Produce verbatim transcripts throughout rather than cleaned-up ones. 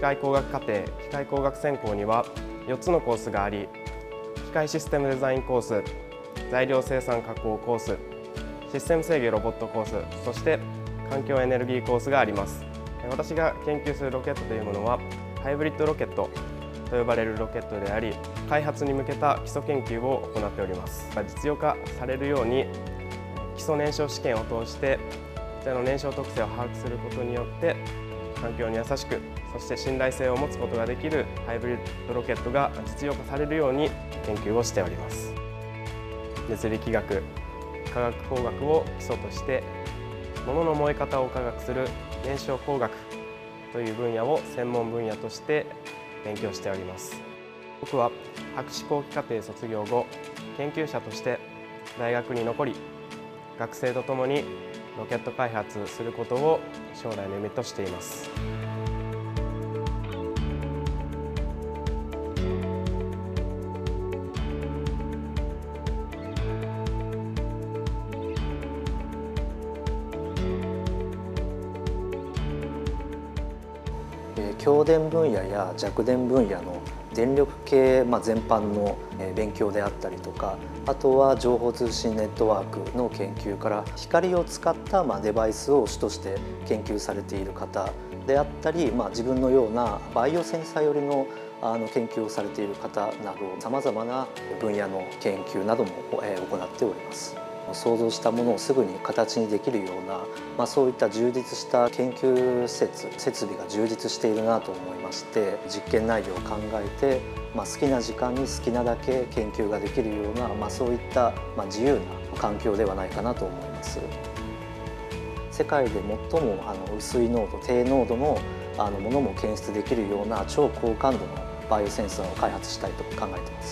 械工学課程、機械工学専攻にはよっつのコースがあり、機械システムデザインコース、材料生産加工コース、システム制御ロボットコース、そして環境エネルギーコースがあります。私が研究するロケットというものはハイブリッドロケットと呼ばれるロケットであり、開発に向けた基礎研究を行っております。実用化されるように基礎燃焼試験を通してこちらの燃焼特性を把握することによって環境に優しく、そして信頼性を持つことができるハイブリッドロケットが実用化されるように研究をしております。熱力学、化学工学を基礎として物の燃え方を科学する燃焼工学という分野を専門分野として勉強しております。僕は博士後期課程卒業後、研究者として大学に残り、学生とともにロケット開発することを将来の夢としています。 強電分野や弱電分野の電力系、まあ、全般の勉強であったりとか、あとは情報通信ネットワークの研究から光を使った、まあ、デバイスを主として研究されている方であったり、まあ、自分のようなバイオセンサー寄りのあの研究をされている方など、さまざまな分野の研究なども行っております。想像したものをすぐに形にできるような、まあ、そういった充実した研究施設設備が充実しているなと思いまして、実験内容を考えて、まあ、好きな時間に好きなだけ研究ができるような、まあ、そういった、まあ、自由な環境ではないかなと思います。世界で最もあの薄い濃度、低濃度のあのものも検出できるような超高感度のバイオセンサーを開発したいと考えています。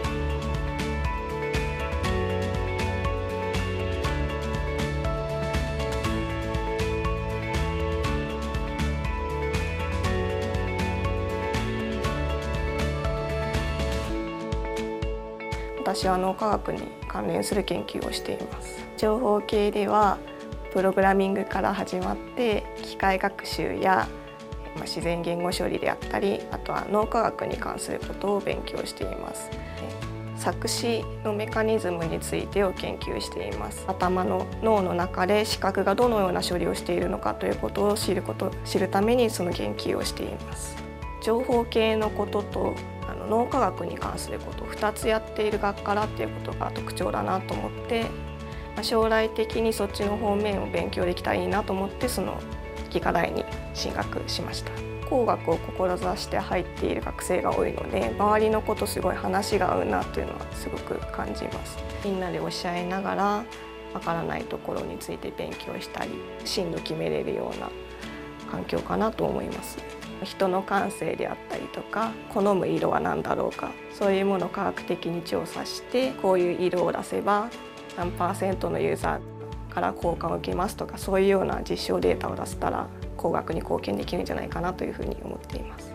私は脳科学に関連する研究をしています。情報系ではプログラミングから始まって機械学習や自然言語処理であったり、あとは脳科学に関することを勉強しています。錯視のメカニズムについてを研究しています。頭の脳の中で視覚がどのような処理をしているのかということを知ること知るためにその研究をしています。情報系のこととあの脳科学に関することをふたつやっている学科だっていうことが特徴だなと思って、将来的にそっちの方面を勉強できたらいいなと思ってその技科大に進学しました。工学を志して入っている学生が多いので、周りの子とすごい話が合うなというのはすごく感じます。みんなでおっしゃいながらわからないところについて勉強したり、進路決めれるような環境かなと思います。人の感性であったりとか、好む色は何だろうか、そういうものを科学的に調査して、こういう色を出せば何パーセントのユーザーから効果を受けますとか、そういうような実証データを出せたら工学に貢献できるんじゃないかなというふうに思っています。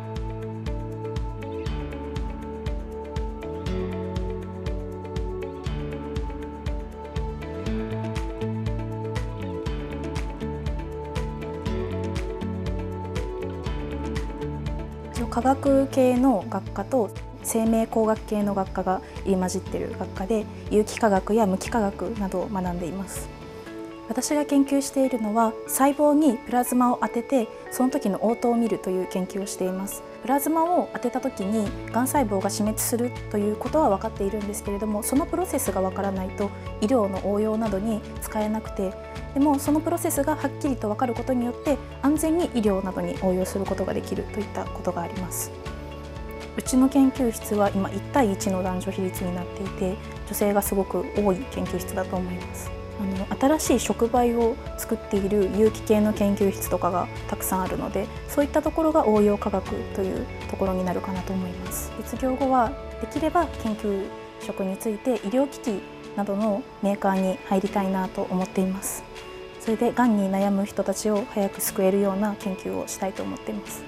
科学系の学科と生命工学系の学科が入り混じっている学科で、有機化学や無機化学などを学んでいます。私が研究しているのは、細胞にプラズマを当ててその時の応答を見るという研究をしています。プラズマを当てた時にがん細胞が死滅するということは分かっているんですけれども、そのプロセスが分からないと医療の応用などに使えなくて、でもそのプロセスがはっきりと分かることによって安全に医療などに応用することができるといったことがあります。うちの研究室は今いち対いちの男女比率になっていて、女性がすごく多い研究室だと思います。あの新しい触媒を作っている有機系の研究室とかがたくさんあるので、そういったところが応用科学というところになるかなと思います。卒業後はできれば研究職について医療機器などのメーカーに入りたいなと思っています。それでがんに悩む人たちを早く救えるような研究をしたいと思っています。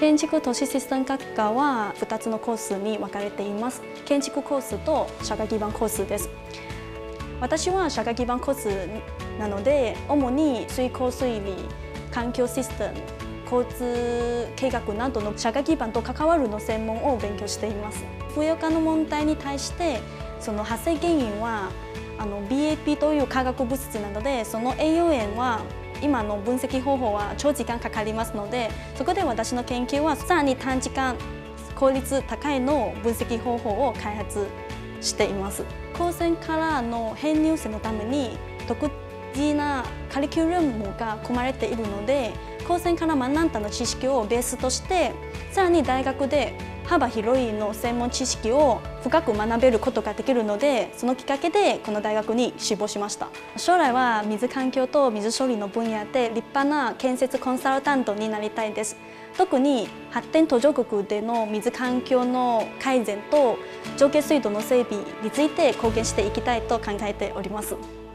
建築都市システム学科はふたつのコースに分かれています。建築コースと社会基盤コースです。私は社会基盤コースなので、主に水耕水利、環境システム、交通計画などの社会基盤と関わるの専門を勉強しています。ふよかの問題に対してその発生原因はあの ビーエーピー という化学物質なので、その栄養源は今の分析方法は長時間かかりますので、そこで私の研究はさらに短時間効率高いの分析方法を開発しています。高専からの編入生のために独自なカリキュラムが組まれているので、高専から学んだの知識をベースとしてさらに大学で幅広いの専門知識を深く学べることができるので、そのきっかけでこの大学に志望しました。将来は水環境と水処理の分野で立派な建設コンサルタントになりたいです。特に発展途上国での水環境の改善と上下水道の整備について貢献していきたいと考えております。